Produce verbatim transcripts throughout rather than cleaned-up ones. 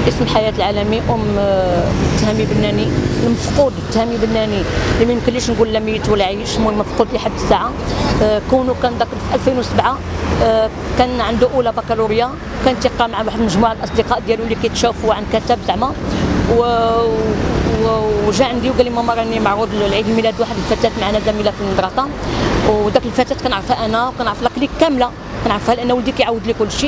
اسم حياة العالمي ام تهامي بناني المفقود. تهامي بناني اللي ما يمكنليش نقول لا ميت ولا عايش، المهم مفقود لحد الساعه. كونه كان ذاك في ألفين وسبعة كان عنده اولى بكالوريا، كان تلقى مع واحد المجموعه الاصدقاء ديالو اللي كيتشافوا عن كتاب زعما، وجا عندي وقال لي ماما راني معروض لعيد الميلاد واحد الفتاه معنا زميله في المدرسه، وداك الفتاه كنعرفها انا وكنعرف لا كليك كامله كنعرفها لان ولدي كيعاود لي كل شيء.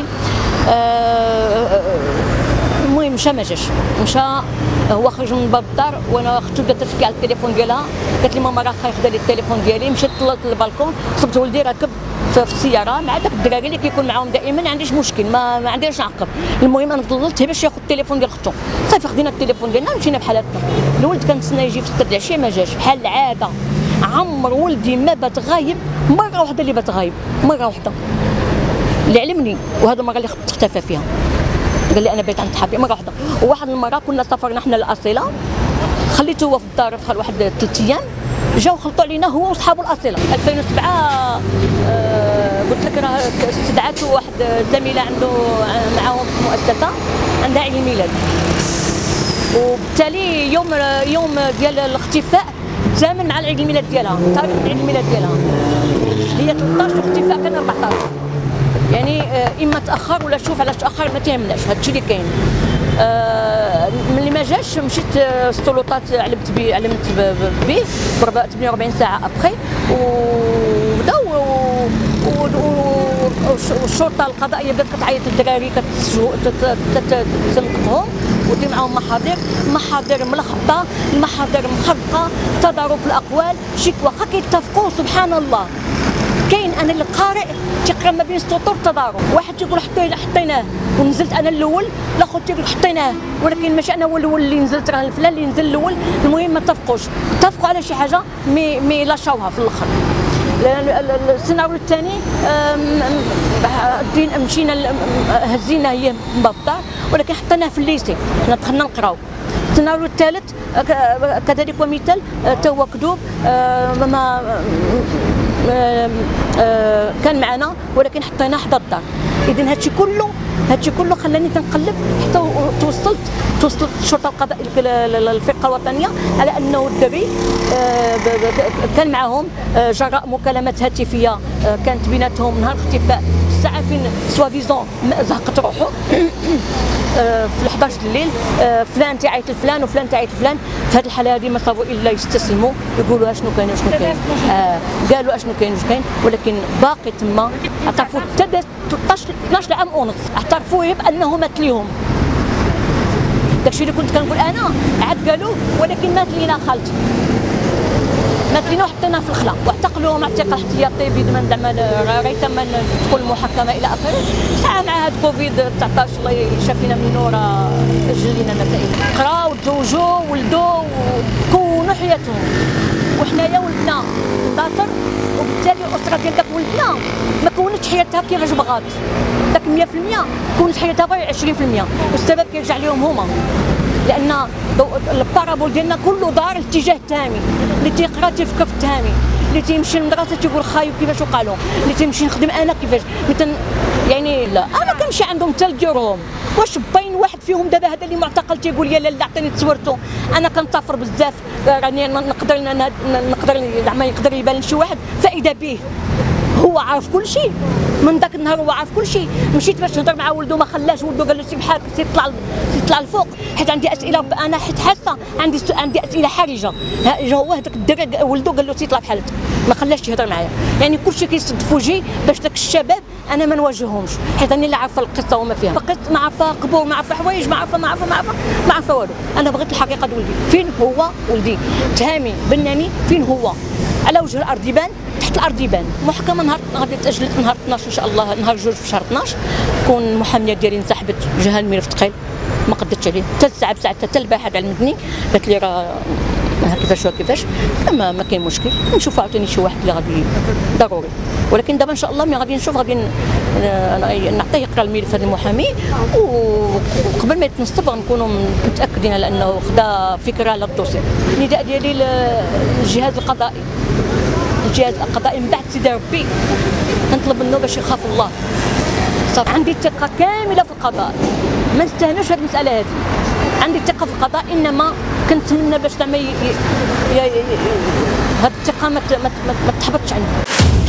المهم مشى ما جاش، مشى هو خرج من باب الدار وانا اختو بدات تحكي على التليفون ديالها، قالت لي ماما راه خايخده لي التليفون ديالي. مشيت طلعت للبالكون صبت ولدي راكب في السياره مع داك الدراري اللي كيكون معاهم دائما، ما عنديش مشكل، ما, ما عنديش نعقب. المهم انا ضللت باش ياخذ التليفون ديال اختو، صافي خدينا التليفون ديالنا ومشينا بحالاتنا. الولد كنتسنى يجي في ستة العشيه ما جاش بحال العاده. عمر ولدي ما بات غايب مره واحده اللي بات غايب، مره واحده اللي علمني، وهذا المره اللي اختفى فيها قال لي انا بيت عند صحابي مره واحده. وواحد المره كنا سافرنا حنا للاصيله، خليته هو في الدار دخل واحد ثلاث ايام، جاو خلطوا علينا هو وصحابه الاصيله. ألفين وسبعة آه قلت لك راه استدعته واحد زميله عنده معاهم في المؤسسه عندها عيد الميلاد، وبالتالي يوم يوم ديال الاختفاء تزامن مع العيد الميلاد ديالها، تاريخ العيد الميلاد ديالها هي ثلاثطاش والاختفاء كان أربعطاش، يعني اما تاخر ولا شوف علاش تاخر ما تيهمناش، هادشي اللي كاين. آه ملي ما جاش مشيت السلطات علمت به علمت به ثمانية وأربعين ساعه ابخي، وبداو والشرطه القضائيه بدات كتعيط للدراري كتنطقهم ودير معاهم محاضر، محاضر ملخبطه، المحاضر مخرقه، تضارب في الاقوال، شي واخا كيتفقوا سبحان الله. كاين انا اللي قارئ تيقرا ما بين السطور تضارب، واحد تيقول حطينا حطيناه ونزلت انا الاول، الاخر تيقول حطيناه ولكن ماشي انا هو الاول اللي نزلت، راه فلان اللي نزل الاول. المهم ما اتفقوش، اتفقوا على شي حاجه مي مي لاشاوها في الاخر. السيناريو الثاني مشينا هزينا هي من باب الدار ولكن حطيناه في الليسي، حنا دخلنا نقراو. السيناريو الثالث كذلك ومثال حتى هو كذوب، ما كان معنا ولكن حطيناه حدا الدار. اذا هادشي كله هادشي كله خلاني تنقلب حتى توصلت توصلت الشرطه القضائيه الفرقه الوطنيه على انه الدري كان معهم جراء مكالمات هاتفيه كانت بيناتهم نهار الاختفاء الساعه فين سوافيزون زهقت روحه في الحداش الليل، فلان تيعيط لفلان وفلان تعيط لفلان. في هذه الحاله هذه ما صابوا الا يستسلموا يقولوا اشنو كاين اشنو كاين، آه قالوا اشنو كاين واش كاين، ولكن باقي تما اعترفوا حتى ثلاثطاش اثناش عام ونص اعترفوا بانه مات ليهم. داكشي اللي كنت كنقول انا عاد قالوا ولكن مات لينا خالتي، مات لينا وحطيناه في الخلا واعتقلوه مع اعتقال احتياطي بضمان زعما غير تم تدخل المحاكمه الى اخره. ساعه مع هاد كوفيد تسعطاش الله يشافينا منه راه اجل لينا المسائل. قراو تزوجوا ولدوا وكونوا حياتهم، وحنايا ولدنا داطر، وبالتالي الاسره ديال داك ولدنا ما كونتش حياتها كيفاش بغات. داك مية في المية كونت حياتها غير عشرين في المية، والسبب كيرجع لهم هما، لان البارابول ديالنا كله دار الاتجاه التهامي. اللي تيقرا تيفكر في التهامي، اللي تيمشي للمدرسه تيقول خايب كيفاش وقالوا، اللي تيمشي نخدم انا كيفاش مثلا. يعني لا انا كنمشي عندهم حتى لديورهم، واش باين واحد فيهم دابا هذا اللي معتقل تيقول يا لاله عطيني تصورته. انا كنطافر بزاف، راني نقدر نقدر زعما يقدر يبان لشي واحد فاذا به هو عارف كل شيء. من ذاك النهار هو عارف كل شيء. مشيت باش نهضر مع ولده ما خلاش، ولده قال له سي بحالك سي طلع طلع الفوق، حيت عندي اسئله انا حيت حاسه عندي عندي اسئله حرجه. هو هذاك الدري ولده قال له سي طلع بحالك، ما خلاش يهضر معايا. يعني كل شيء كيصدفوا جي باش داك الشباب انا ما نواجههمش، حيت انا اللي عارفه القصه وما فيها. بقيت ما عارفه قبور، ما عارفه حوايج، ما عارفه ما عارفه ما عارفه ما عارفه والو. انا بغيت الحقيقه ولدي فين هو، ولدي تهامي بناني فين هو، على وجه الارض يبان، تحت الارض يبان. محكمه نهار غادي تاجلت نهار اثناش ان شاء الله، نهار جوج في شهر اثناش تكون المحاميه ديالي انسحبت جهه الملف ثقيل ما قدرتش عليه حتى الساعه بساعتها، حتى الباحث علمتني قالت لي راه كيفاش وكيفاش، ما, ما كاين مشكل نشوف عاوتاني شي واحد اللي غادي ضروري. ولكن دابا ان شاء الله ملي غادي نشوف غادي نعطيه يقرا الملف هذا المحامي، وقبل ما يتنصب غنكونوا متاكدين على انه خدا فكره على الدوسي. النداء ديالي للجهاز القضائي، الجهاز القضائي من بعد سيدي ربي كنطلب منه باش يخاف الله. صافي عندي ثقه كامله في القضاء، ما نستهنوش في هذه المساله هذه. عندي ثقه في القضاء، انما كنتمنى باش زعما هذه الثقه ما ما تحبطش عندي.